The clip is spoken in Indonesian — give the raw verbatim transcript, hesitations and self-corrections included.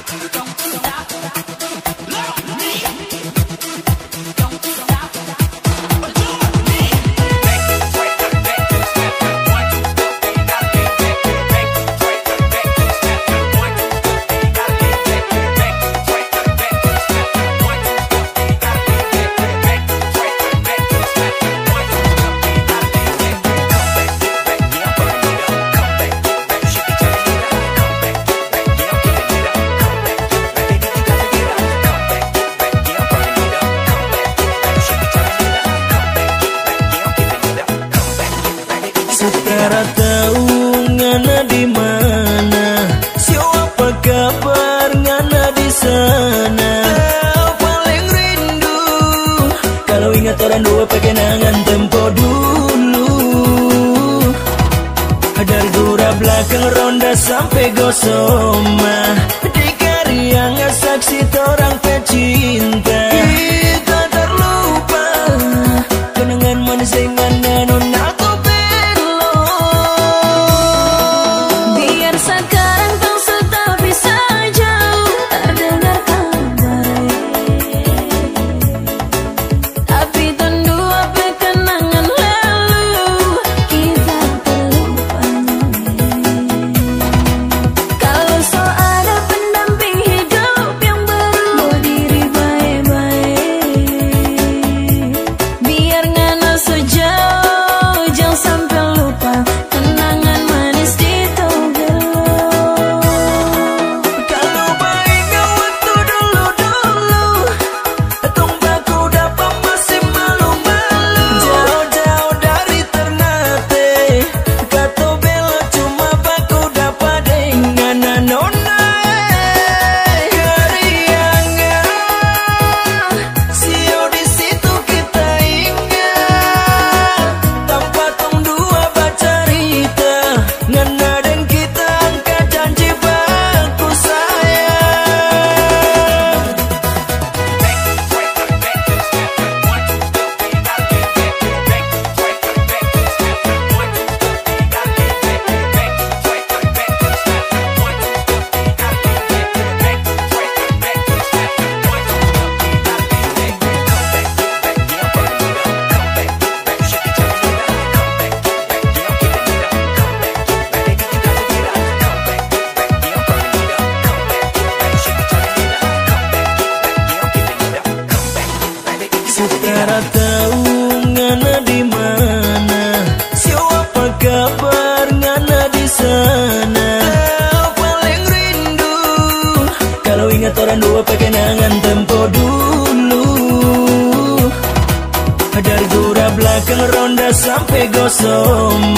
Sekarang tahu ngana di mana, siapa kabar ngana di sana. Oh, paling rindu kalau ingat orang dua kenangan tempo dulu. Dari Gura belakang ronda sampai Gosoma, di Kariangan saksi torang pecinta. Kita terlupa kenangan manis dengan nona. Sekarang tahu ngana di mana, siapa kabar ngana di sana. Oh, paling rindu kalau ingat orang dua kenangan tempo dulu. Dari Gura belakang ronda sampai Gosoma,